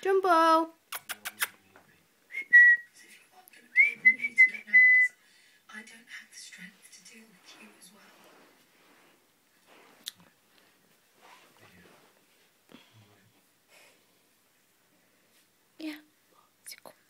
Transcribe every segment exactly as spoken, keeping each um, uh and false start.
Jumble! I don't have the strength to deal with you as well. Yeah, it's a good boy.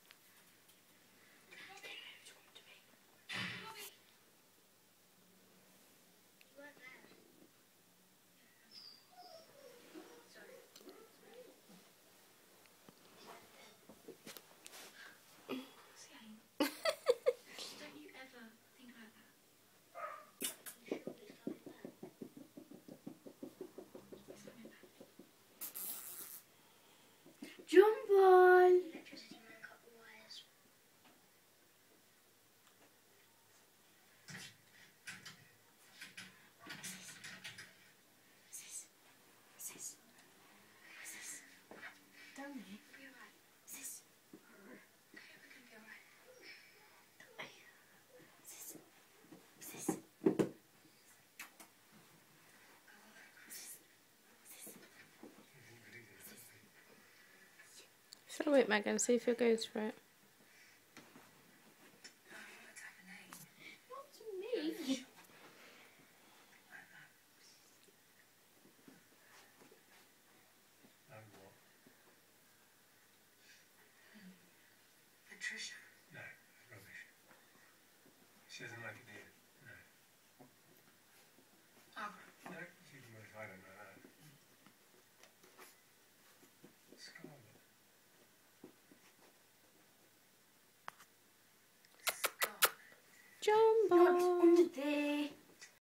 Jumble! Don't we? We'll be alright. Sis. Okay, we're gonna be alright. Sis. Sis. So wait, Megan, see if it goes for it. Not to me. Patricia. No, rubbish. She doesn't like it either. No. Margaret. No, she can I don't know that. Scarlet. Jumble! Not under there.